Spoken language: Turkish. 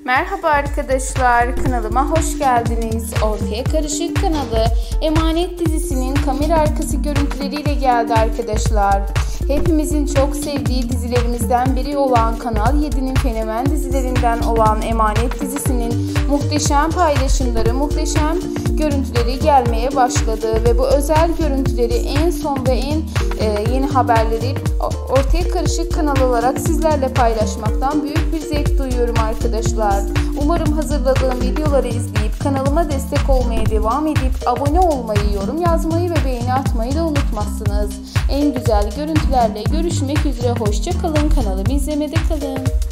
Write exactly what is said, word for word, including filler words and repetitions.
Merhaba arkadaşlar, kanalıma hoş geldiniz. Ortaya Karışık kanalı Emanet dizisinin kamera arkası görüntüleriyle geldi arkadaşlar. Hepimizin çok sevdiği dizilerimizden biri olan Kanal yedi'nin fenomen dizilerinden olan Emanet dizisinin muhteşem paylaşımları, muhteşem görüntüleri gelmeye başladı ve bu özel görüntüleri en son ve en e, yeni haberleri Ortaya Karışık kanal olarak sizlerle paylaşmaktan büyük bir zevk duyuyorum arkadaşlar. Umarım hazırladığım videoları izleyip kanalıma destek olmaya devam edip abone olmayı, yorum yazmayı ve beğeni atmayı da unutmazsınız. En güzel görüntülerle görüşmek üzere, hoşça kalın, kanalımı izlemede kalın.